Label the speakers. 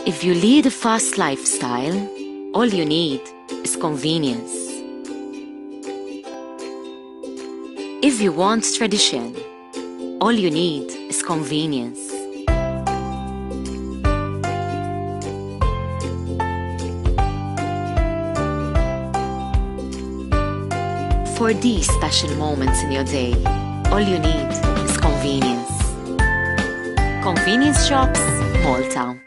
Speaker 1: If you lead a fast lifestyle, all you need is convenience. If you want tradition, all you need is convenience. For these special moments in your day, all you need is convenience. Convenience shops, Malta.